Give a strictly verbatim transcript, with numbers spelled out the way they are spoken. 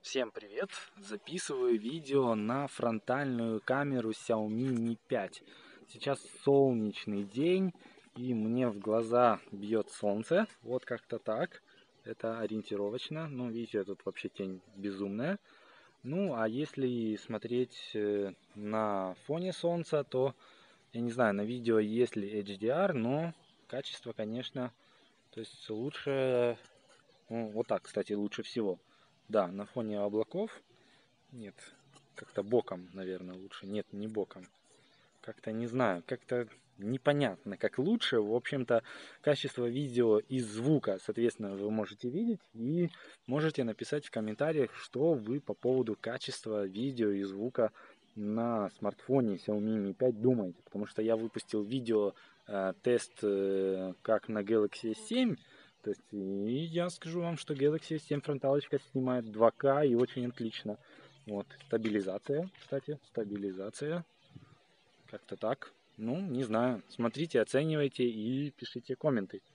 Всем привет! Записываю видео на фронтальную камеру Xiaomi Mi пять. Сейчас солнечный день, и мне в глаза бьет солнце. Вот как-то так. Это ориентировочно. Ну, видите, тут вообще тень безумная. Ну, а если смотреть э, на фоне солнца, то, я не знаю, на видео есть ли эйч ди ар, но качество, конечно, то есть лучше... Ну, вот так, кстати, лучше всего. Да, на фоне облаков. Нет, как-то боком, наверное, лучше. Нет, не боком. Как-то не знаю, как-то непонятно, как лучше. В общем-то, качество видео и звука, соответственно, вы можете видеть. И можете написать в комментариях, что вы по поводу качества видео и звука на смартфоне Xiaomi Mi пять думаете. Потому что я выпустил видео, э, тест, э, как на Galaxy эс семь. То есть, и я скажу вам, что Galaxy эс семь фронталочка снимает два ка и очень отлично. Вот, стабилизация, кстати, стабилизация. Как-то так. Ну, не знаю. Смотрите, оценивайте и пишите комменты.